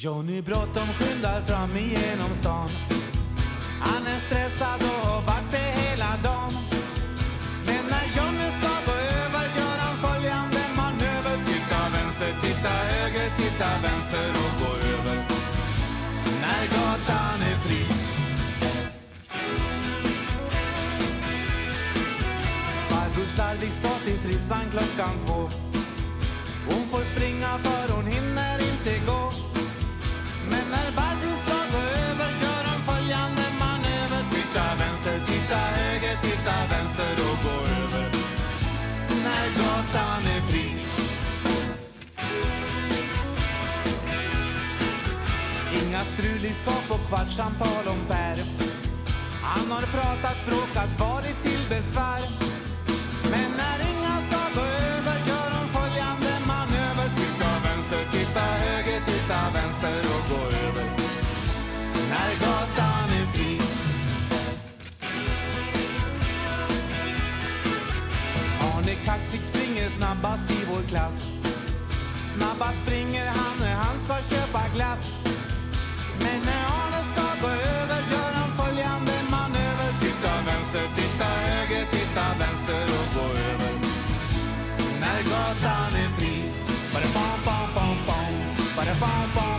Johnny bråttom skyndar fram igenom stan. Han är stressad och har varit det hela dagen. Men när Johnny ska gå över gör han följande manöver. Titta vänster, titta höger, titta vänster och gå över. När gatan är fri. Barbro Starvik ska till frissan 2:00. Hon får springa för hon hinner inte gå. Men när Barbro ska gå över gör han följande manöver. Titta vänster, titta höger, titta vänster och gå över. När gatan är fri. Inga struligskap och kvartssamtal om Per. Han har pratat, bråkat, varit till besvär. Men när Inga ska gå över gör hon följande manöver. Titta vänster, titta höger, titta vänster och gå över. När gatan är fri. Arne Kaxik springer snabbast i vår klass. Snabbast springer han när han ska köpa glass. Men när Arne ska gå över gör han följande manöver. Titta vänster, titta höger, titta vänster och gå över. När gatan är fri. Bara pam pam pam pam. Bara pam pam.